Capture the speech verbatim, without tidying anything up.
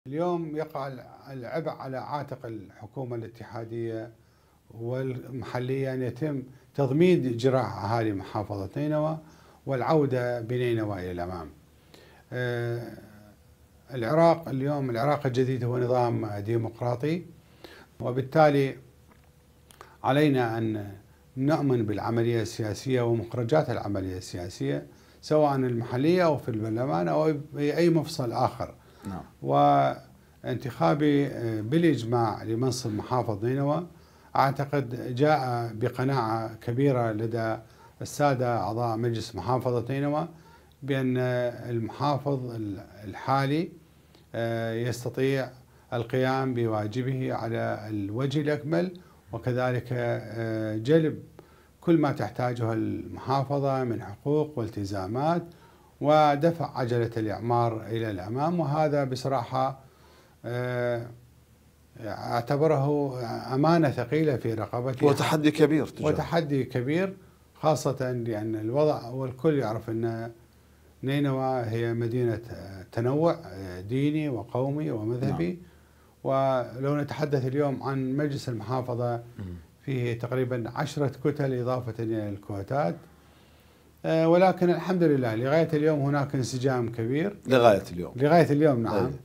اليوم يقع العبء على عاتق الحكومة الاتحادية والمحلية أن يتم تضميد جراح أهالي محافظة نينوى والعودة بنينوى إلى الأمام. العراق اليوم العراق الجديد هو نظام ديمقراطي، وبالتالي علينا أن نؤمن بالعملية السياسية ومخرجات العملية السياسية سواء المحلية أو في البرلمان أو أي مفصل آخر. نعم. وانتخابي بالإجماع لمنصب محافظ نينوى أعتقد جاء بقناعة كبيرة لدى السادة أعضاء مجلس محافظة نينوى بأن المحافظ الحالي يستطيع القيام بواجبه على الوجه الأكمل، وكذلك جلب كل ما تحتاجه المحافظة من حقوق والتزامات ودفع عجلة الإعمار إلى الأمام. وهذا بصراحة اعتبره أمانة ثقيلة في رقبته وتحدي كبير تجاه. وتحدي كبير خاصة لأن الوضع والكل يعرف أن نينوى هي مدينة تنوع ديني وقومي ومذهبي. نعم. ولو نتحدث اليوم عن مجلس المحافظة فيه تقريبا عشرة كتل إضافة إلى الكوتات، ولكن الحمد لله لغاية اليوم هناك انسجام كبير. لغاية اليوم لغاية اليوم نعم.